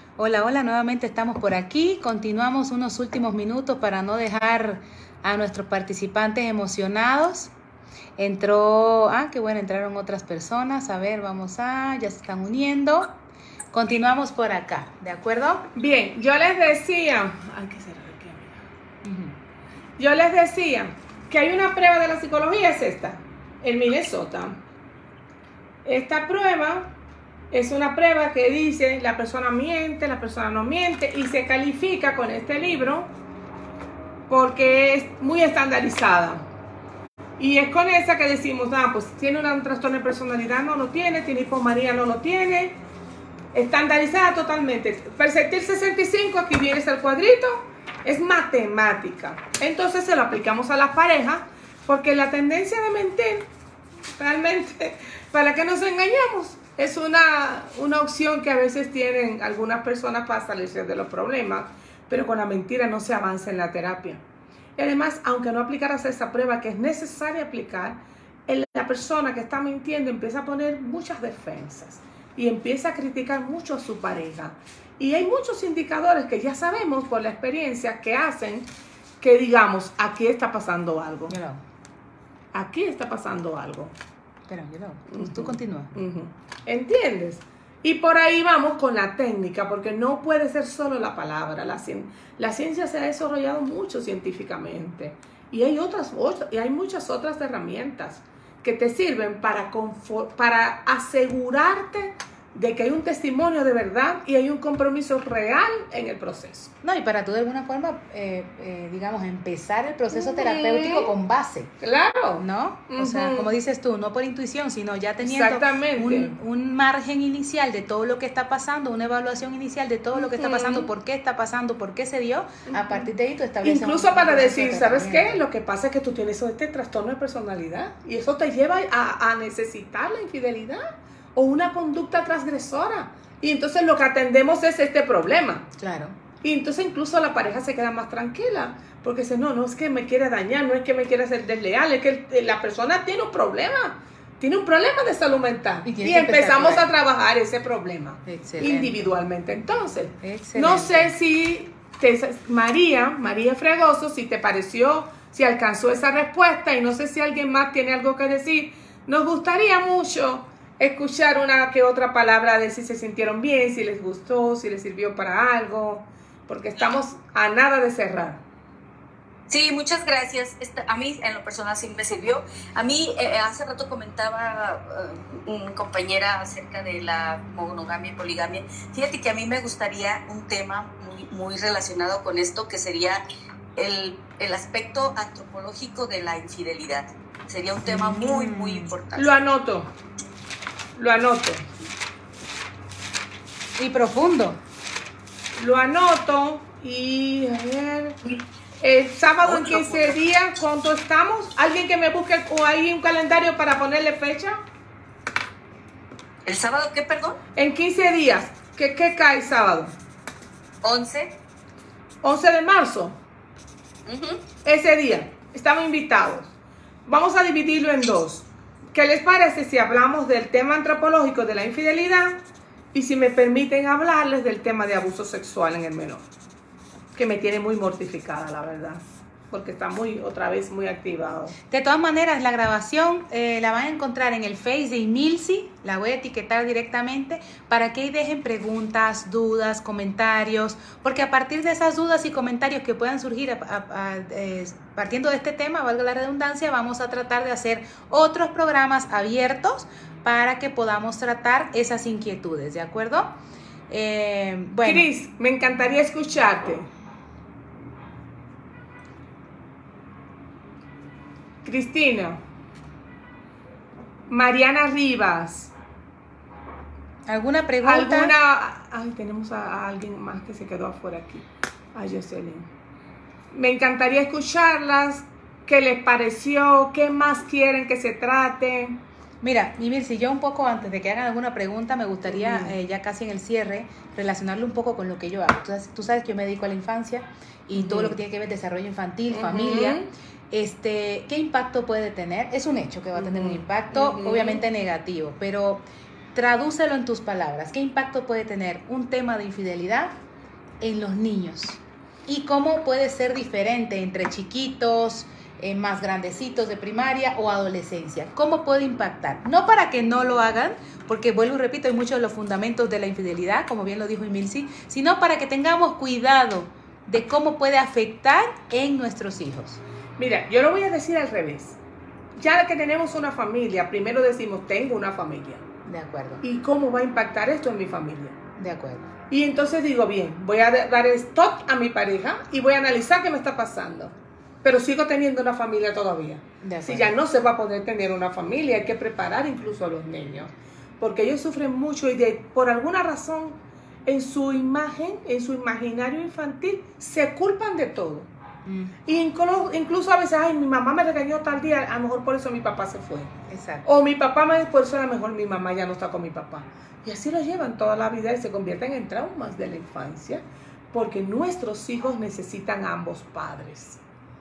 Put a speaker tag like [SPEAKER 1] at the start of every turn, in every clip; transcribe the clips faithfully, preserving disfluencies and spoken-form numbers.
[SPEAKER 1] Hola, hola, nuevamente estamos por aquí. Continuamos unos últimos minutos para no dejar a nuestros participantes emocionados. Entró, ah, qué bueno, entraron otras personas. A ver, vamos a, ya se están uniendo. Continuamos por acá, ¿de acuerdo?
[SPEAKER 2] Bien, yo les decía, hay que cerrar aquí, amiga. Uh-huh. Yo les decía que hay una prueba de la psicología, es esta, en Minnesota. Esta prueba es una prueba que dice la persona miente, la persona no miente, y se califica con este libro porque es muy estandarizada. Y es con esa que decimos, ah, pues tiene un trastorno de personalidad, no lo tiene, tiene hipomanía, no lo tiene. Estandarizada totalmente. Perceptil sesenta y cinco, aquí viene el cuadrito, es matemática. Entonces se lo aplicamos a las parejas, porque la tendencia de mentir, realmente, ¿para qué nos engañamos? Es una, una opción que a veces tienen algunas personas para salirse de los problemas, pero con la mentira no se avanza en la terapia. Y además, aunque no aplicaras esa prueba que es necesaria aplicar, la persona que está mintiendo empieza a poner muchas defensas y empieza a criticar mucho a su pareja. Y hay muchos indicadores que ya sabemos por la experiencia que hacen que digamos, aquí está pasando algo.
[SPEAKER 1] Hello.
[SPEAKER 2] Aquí está pasando algo.
[SPEAKER 1] Espera, hello. Uh-huh. Tú continúa.
[SPEAKER 2] Uh-huh. ¿Entiendes? Y por ahí vamos con la técnica, porque no puede ser solo la palabra. La, la ciencia se ha desarrollado mucho científicamente. Y hay, otras, y hay muchas otras herramientas que te sirven para, para asegurarte de que hay un testimonio de verdad y hay un compromiso real en el proceso.
[SPEAKER 1] No, y para tú de alguna forma, eh, eh, digamos, empezar el proceso uh-huh. terapéutico con base.
[SPEAKER 2] Claro.
[SPEAKER 1] ¿No? Uh-huh. O sea, como dices tú, no por intuición, sino ya teniendo
[SPEAKER 2] Exactamente.
[SPEAKER 1] Un, un margen inicial de todo lo que está pasando, una evaluación inicial de todo uh-huh. lo que está pasando, por qué está pasando, por qué se dio, uh-huh. a partir de ahí tú estableces.
[SPEAKER 2] Incluso para decir, ¿sabes qué? Lo que pasa es que tú tienes este trastorno de personalidad y eso te lleva a, a necesitar la infidelidad o una conducta transgresora. Y entonces lo que atendemos es este problema.
[SPEAKER 1] Claro.
[SPEAKER 2] Y entonces incluso la pareja se queda más tranquila, porque dice, no, no es que me quiere dañar, no es que me quiere hacer desleal, es que la persona tiene un problema, tiene un problema de salud mental. Y, y empezamos a, a trabajar ese problema. Excelente. Individualmente. Entonces, excelente. No sé si te, María, María Fregoso, si te pareció, si alcanzó esa respuesta, y no sé si alguien más tiene algo que decir. Nos gustaría mucho escuchar una que otra palabra de si se sintieron bien, si les gustó, si les sirvió para algo, porque estamos a nada de cerrar.
[SPEAKER 3] Sí, muchas gracias. A mí en lo personal sí me sirvió. A mí eh, hace rato comentaba uh, una compañera acerca de la monogamia y poligamia. Fíjate que a mí me gustaría un tema muy, muy relacionado con esto, que sería el, el aspecto antropológico de la infidelidad. Sería un tema muy, muy importante.
[SPEAKER 2] Lo anoto. Lo anoto.
[SPEAKER 1] Y profundo.
[SPEAKER 2] Lo anoto y a ver. El sábado en quince días, ¿cuánto estamos? ¿Alguien que me busque o hay un calendario para ponerle fecha?
[SPEAKER 3] ¿El sábado qué, perdón?
[SPEAKER 2] En quince días. ¿Qué, qué cae el sábado?
[SPEAKER 3] once.
[SPEAKER 2] once de marzo.
[SPEAKER 3] Uh-huh.
[SPEAKER 2] Ese día. Estamos invitados. Vamos a dividirlo en dos. ¿Qué les parece si hablamos del tema antropológico de la infidelidad y si me permiten hablarles del tema de abuso sexual en el menor? Que me tiene muy mortificada, la verdad, porque está muy, otra vez, muy activado.
[SPEAKER 1] De todas maneras, la grabación eh, la van a encontrar en el Face de Emilsi, la voy a etiquetar directamente, para que ahí dejen preguntas, dudas, comentarios, porque a partir de esas dudas y comentarios que puedan surgir a, a, a, eh, partiendo de este tema, valga la redundancia, vamos a tratar de hacer otros programas abiertos para que podamos tratar esas inquietudes, ¿de acuerdo? Eh, bueno.
[SPEAKER 2] Cris, me encantaría escucharte. Cristina, Mariana Rivas.
[SPEAKER 1] ¿Alguna pregunta?
[SPEAKER 2] ¿Alguna? Ay, tenemos a, a alguien más que se quedó afuera aquí. A Jocelyn. Me encantaría escucharlas. ¿Qué les pareció? ¿Qué más quieren que se trate?
[SPEAKER 1] Mira, Mimir, si yo un poco antes de que hagan alguna pregunta, me gustaría, uh-huh. eh, ya casi en el cierre, relacionarlo un poco con lo que yo hago. Tú sabes, tú sabes que yo me dedico a la infancia y uh-huh. todo lo que tiene que ver desarrollo infantil, uh-huh. familia. Este, ¿qué impacto puede tener? Es un hecho que va a tener uh-huh. un impacto, uh-huh. obviamente negativo, pero tradúcelo en tus palabras. ¿Qué impacto puede tener un tema de infidelidad en los niños? ¿Y cómo puede ser diferente entre chiquitos, eh, más grandecitos de primaria o adolescencia? ¿Cómo puede impactar? No para que no lo hagan, porque vuelvo y repito, hay muchos de los fundamentos de la infidelidad, como bien lo dijo Emilsi, sino para que tengamos cuidado de cómo puede afectar en nuestros hijos.
[SPEAKER 2] Mira, yo lo voy a decir al revés. Ya que tenemos una familia, primero decimos, tengo una familia.
[SPEAKER 1] De acuerdo.
[SPEAKER 2] ¿Y cómo va a impactar esto en mi familia?
[SPEAKER 1] De acuerdo.
[SPEAKER 2] Y entonces digo, bien, voy a dar stop a mi pareja y voy a analizar qué me está pasando. Pero sigo teniendo una familia todavía. Si ya no se va a poder tener una familia, hay que preparar incluso a los niños. Porque ellos sufren mucho y de, por alguna razón en su imagen, en su imaginario infantil, se culpan de todo. Mm. Y incluso, incluso a veces, ay, mi mamá me regañó tal día, a lo mejor por eso mi papá se fue.
[SPEAKER 1] Exacto.
[SPEAKER 2] O mi papá me por eso a lo mejor mi mamá ya no está con mi papá. Y así lo llevan toda la vida y se convierten en traumas de la infancia, porque nuestros hijos necesitan a ambos padres.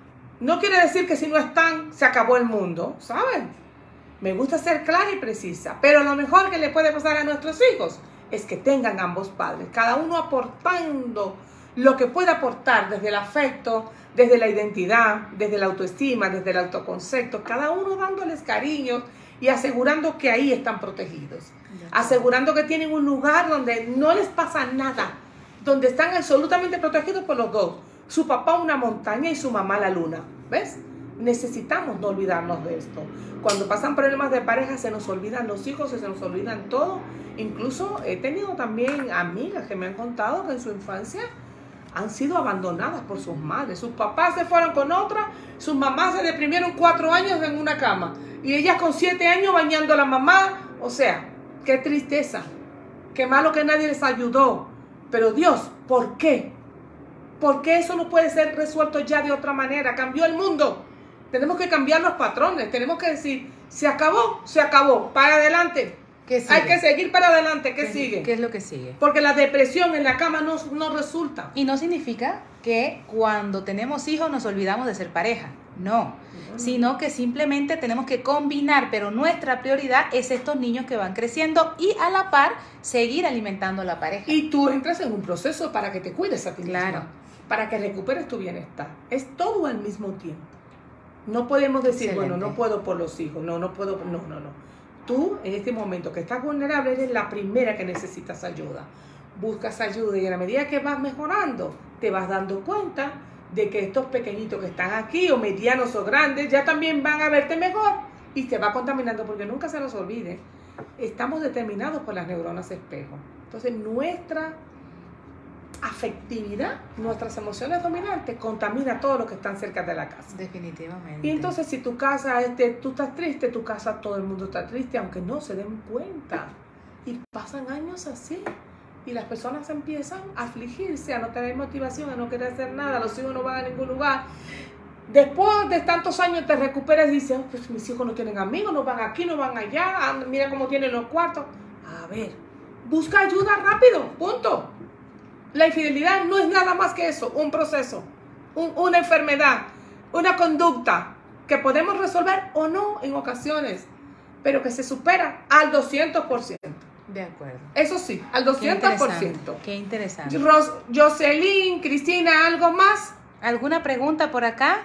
[SPEAKER 2] No quiere decir que si no están, se acabó el mundo, ¿saben? Me gusta ser clara y precisa, pero lo mejor que le puede pasar a nuestros hijos es que tengan ambos padres, cada uno aportando lo que pueda aportar desde el afecto, desde la identidad, desde la autoestima, desde el autoconcepto, cada uno dándoles cariño y asegurando que ahí están protegidos, asegurando que tienen un lugar donde no les pasa nada, donde están absolutamente protegidos por los dos, su papá una montaña y su mamá la luna, ¿ves? Necesitamos no olvidarnos de esto. Cuando pasan problemas de pareja se nos olvidan los hijos, se nos olvidan todo. Incluso he tenido también amigas que me han contado que en su infancia han sido abandonadas por sus madres. Sus papás se fueron con otra, sus mamás se deprimieron cuatro años en una cama y ellas con siete años bañando a la mamá. O sea, qué tristeza, qué malo que nadie les ayudó. Pero Dios, ¿por qué? ¿Por qué eso no puede ser resuelto ya de otra manera? Cambió el mundo. Tenemos que cambiar los patrones. Tenemos que decir, se acabó, se acabó, para adelante.
[SPEAKER 1] ¿Qué sigue?
[SPEAKER 2] Hay que seguir para adelante. ¿Qué,
[SPEAKER 1] ¿Qué
[SPEAKER 2] sigue?
[SPEAKER 1] ¿Qué es lo que sigue?
[SPEAKER 2] Porque la depresión en la cama no, no resulta.
[SPEAKER 1] Y no significa que cuando tenemos hijos nos olvidamos de ser pareja. No. Uh-huh. Sino que simplemente tenemos que combinar, pero nuestra prioridad es estos niños que van creciendo y a la par seguir alimentando a la pareja.
[SPEAKER 2] Y tú entras en un proceso para que te cuides a ti misma.
[SPEAKER 1] Claro.
[SPEAKER 2] Para que recuperes tu bienestar. Es todo al mismo tiempo. No podemos decir,
[SPEAKER 1] Excelente.
[SPEAKER 2] Bueno, no puedo por los hijos, no, no puedo, no, no, no. Tú, en este momento que estás vulnerable, eres la primera que necesitas ayuda. Buscas ayuda y a la medida que vas mejorando, te vas dando cuenta de que estos pequeñitos que están aquí, o medianos o grandes, ya también van a verte mejor y te va contaminando, porque nunca se nos olvide, estamos determinados por las neuronas espejo. Entonces, nuestra afectividad, nuestras emociones dominantes contamina todo lo que están cerca de la casa.
[SPEAKER 1] Definitivamente.
[SPEAKER 2] Y entonces si tu casa, este, tú estás triste, tu casa todo el mundo está triste, aunque no se den cuenta. Y pasan años así. Y las personas empiezan a afligirse, a no tener motivación, a no querer hacer nada, los hijos no van a ningún lugar. Después de tantos años te recuperas y dices, oh, pues mis hijos no tienen amigos, no van aquí, no van allá, mira cómo tienen los cuartos. A ver, busca ayuda rápido, punto. La infidelidad no es nada más que eso, un proceso, un, una enfermedad, una conducta que podemos resolver o no en ocasiones, pero que se supera al doscientos por ciento.
[SPEAKER 1] De acuerdo.
[SPEAKER 2] Eso sí, al doscientos por ciento.
[SPEAKER 1] Qué interesante.
[SPEAKER 2] Ros, Jocelyn, Cristina, ¿algo más?
[SPEAKER 1] ¿Alguna pregunta por acá?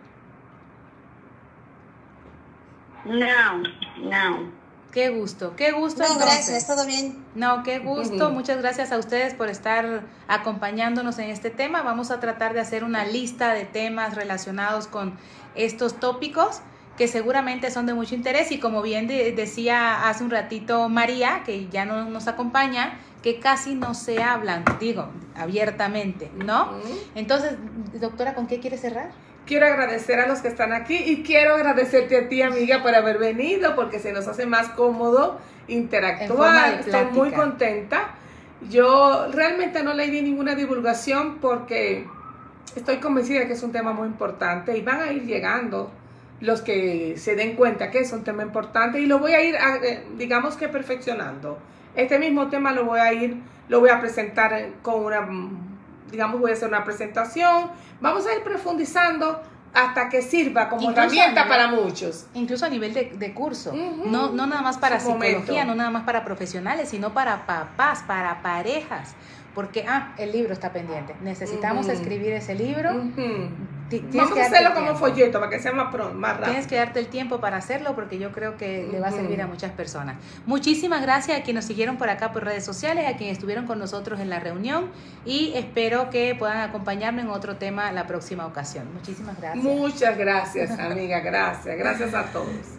[SPEAKER 4] No, no.
[SPEAKER 1] Qué gusto, qué gusto.
[SPEAKER 4] No,
[SPEAKER 1] entonces.
[SPEAKER 4] gracias, todo bien.
[SPEAKER 1] No, qué gusto.
[SPEAKER 2] Uh-huh.
[SPEAKER 1] Muchas gracias a ustedes por estar acompañándonos en este tema. Vamos a tratar de hacer una lista de temas relacionados con estos tópicos que seguramente son de mucho interés y como bien de, decía hace un ratito María, que ya no nos acompaña, que casi no se hablan, digo, abiertamente, ¿no? Uh-huh. Entonces, doctora, ¿con qué quiere cerrar?
[SPEAKER 2] Quiero agradecer a los que están aquí y quiero agradecerte a ti, amiga, por haber venido, porque se nos hace más cómodo interactuar. Estoy muy contenta. Yo realmente no le di ninguna divulgación porque estoy convencida de que es un tema muy importante y van a ir llegando los que se den cuenta que es un tema importante y lo voy a ir, digamos que perfeccionando. Este mismo tema lo voy a ir, lo voy a presentar con una... digamos, voy a hacer una presentación, vamos a ir profundizando hasta que sirva como
[SPEAKER 1] Incluso
[SPEAKER 2] herramienta
[SPEAKER 1] a nivel-
[SPEAKER 2] para muchos.
[SPEAKER 1] Incluso a nivel de, de curso,
[SPEAKER 2] Ujú.
[SPEAKER 1] no, no nada más para
[SPEAKER 2] Su
[SPEAKER 1] psicología,
[SPEAKER 2] momento.
[SPEAKER 1] no nada más para profesionales, sino para papás, para parejas, porque, ah, el libro está pendiente, necesitamos
[SPEAKER 2] Ujú.
[SPEAKER 1] escribir ese libro,
[SPEAKER 2] Ujú.
[SPEAKER 1] Ti- tienes
[SPEAKER 2] Vamos
[SPEAKER 1] que
[SPEAKER 2] a
[SPEAKER 1] darte
[SPEAKER 2] hacerlo
[SPEAKER 1] el
[SPEAKER 2] como
[SPEAKER 1] tiempo.
[SPEAKER 2] folleto para que sea más pronto, más rápido.
[SPEAKER 1] Tienes que darte el tiempo para hacerlo porque yo creo que le va a servir a
[SPEAKER 2] Ujú.
[SPEAKER 1] muchas personas. Muchísimas gracias a quienes nos siguieron por acá por redes sociales, a quienes estuvieron con nosotros en la reunión y espero que puedan acompañarme en otro tema la próxima ocasión. Muchísimas gracias.
[SPEAKER 2] Muchas gracias, amiga. Gracias. Gracias a todos.